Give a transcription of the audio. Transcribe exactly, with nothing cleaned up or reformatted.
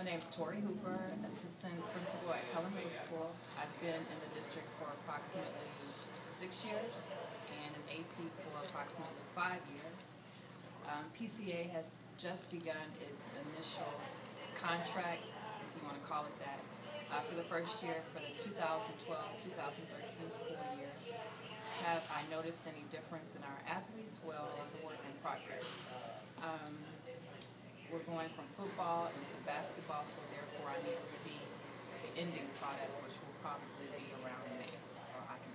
name's Tori Hooper, assistant principal at Keller Middle School. I've been in the district for approximately six years and an A P for approximately five years. Um, P C A has just begun its initial contract, if you want to call it that, uh, for the first year for the two thousand twelve two thousand thirteen school year. Have I noticed any difference in our athletes? Well, it's a work in progress. Um, We're going from football into basketball, so therefore I need to see the ending product, which will probably be around May, so I can